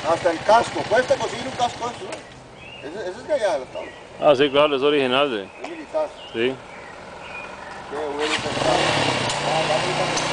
Hasta el casco, cuesta conseguir un casco eso, ¿eh? Ese es de allá de los Estados. Ah, sí, claro, es original, Es militar. sí. Qué bueno que está.